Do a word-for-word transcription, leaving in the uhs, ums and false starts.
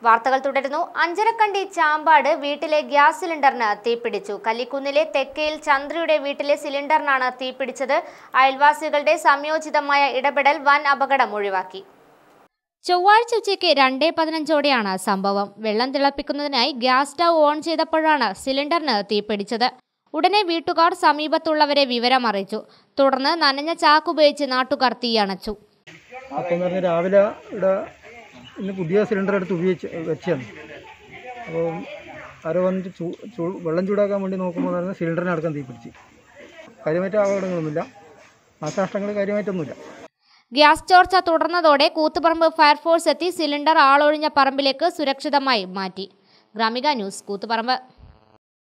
വാർത്തകൾ തുടരുന്നു. അഞ്ചരക്കണ്ടി ചാമ്പാട് വീട്ടിലെ ഗ്യാസ് സിലിണ്ടറിന് തീപിടിച്ചു. കല്ലിക്കുന്നിലെ തെക്കയിൽ ചന്ദ്രയുടെ വീട്ടിലെ സിലിണ്ടറിനാണ് തീപിടിച്ചത്. അയൽവാസികളുടെ സംയോജിതമായ ഇടപെടൽ വൻ അപകടം ഒഴിവാക്കി. ചൊവ്വാഴ്ച ഉച്ചയ്ക്ക് രണ്ടേ പതിനഞ്ചോടെയാണ് സംഭവം. വെള്ളം തിളപ്പിക്കുന്നതിനായി ഗ്യാസ് സ്റ്റൗ ഓൺ ചെയ്തപ്പോഴാണ് സിലിണ്ടറിന് തീപിടിച്ചത്. ഉടനെ വീട്ടുകാർ സമീപത്തുള്ളവരെ വിവരം അറിയിച്ചു. തുടർന്ന് നനഞ്ഞ ചാക്കുപയോഗിച്ച് നാട്ടുകാർ തീയണച്ചു. രാവിലെ ഇവിടെ ഇന്ന് പുതിയ സിലിണ്ടർ എടുത്ത് ഉപയോഗിച്ച് വെച്ചാണ്. അപ്പോൾ ആരോ വന്നിട്ട് ചൂ ചൂ വെള്ളം ചൂടാക്കാൻ വേണ്ടി നോക്കുമ്പോൾ സിലിണ്ടറിനെ അടക്കം തീപിടിച്ച്. കാര്യമായിട്ട് അപകടങ്ങളൊന്നുമില്ല, നാശനഷ്ടങ്ങൾ കാര്യമായിട്ടൊന്നുമില്ല. ഗ്യാസ് ചോർച്ച തുടർന്നതോടെ കൂത്തുപറമ്പ് ഫയർഫോഴ്സ് എത്തി സിലിണ്ടർ ആളൊഴിഞ്ഞ പറമ്പിലേക്ക് സുരക്ഷിതമായി മാറ്റി. ഗ്രാമിക ന്യൂസ്, കൂത്തുപറമ്പ്.